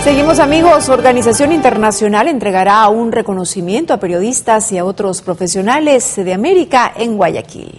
Seguimos, amigos. Organización Internacional entregará un reconocimiento a periodistas y a otros profesionales de América en Guayaquil.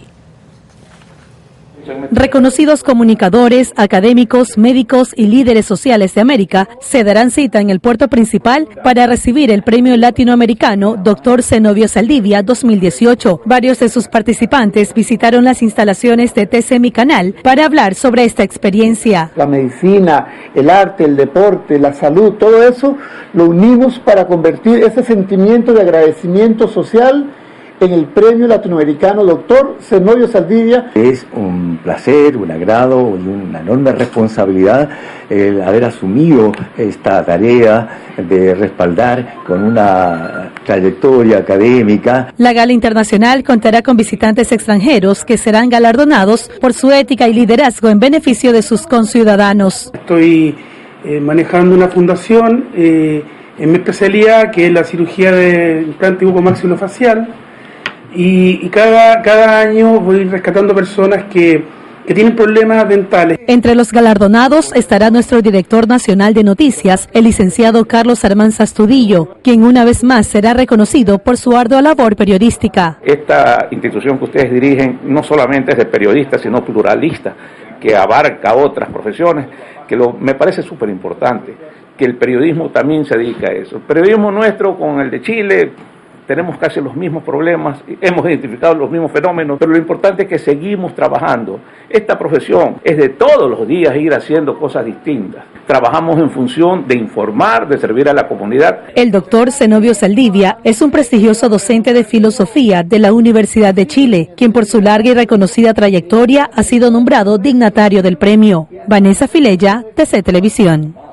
Reconocidos comunicadores, académicos, médicos y líderes sociales de América se darán cita en el puerto principal para recibir el Premio Latinoamericano Dr. Zenobio Saldivia 2018. Varios de sus participantes visitaron las instalaciones de TC Mi Canal para hablar sobre esta experiencia. La medicina, el arte, el deporte, la salud, todo eso lo unimos para convertir ese sentimiento de agradecimiento social en el Premio Latinoamericano Dr. Zenobio Saldivia. Es un placer, un agrado y una enorme responsabilidad el haber asumido esta tarea de respaldar con una trayectoria académica. La gala internacional contará con visitantes extranjeros que serán galardonados por su ética y liderazgo en beneficio de sus conciudadanos. Estoy manejando una fundación en mi especialidad, que es la cirugía de implante bucomaxilofacial. Y cada año voy rescatando personas que tienen problemas dentales. Entre los galardonados estará nuestro director nacional de noticias, el licenciado Carlos Armanza Astudillo, quien una vez más será reconocido por su ardua labor periodística. Esta institución que ustedes dirigen no solamente es de periodistas, sino pluralista, que abarca otras profesiones, que me parece súper importante, que el periodismo también se dedica a eso. El periodismo nuestro con el de Chile, tenemos casi los mismos problemas, hemos identificado los mismos fenómenos, pero lo importante es que seguimos trabajando. Esta profesión es de todos los días ir haciendo cosas distintas. Trabajamos en función de informar, de servir a la comunidad. El doctor Zenobio Saldivia es un prestigioso docente de filosofía de la Universidad de Chile, quien por su larga y reconocida trayectoria ha sido nombrado dignatario del premio. Vanessa Filella, TC Televisión.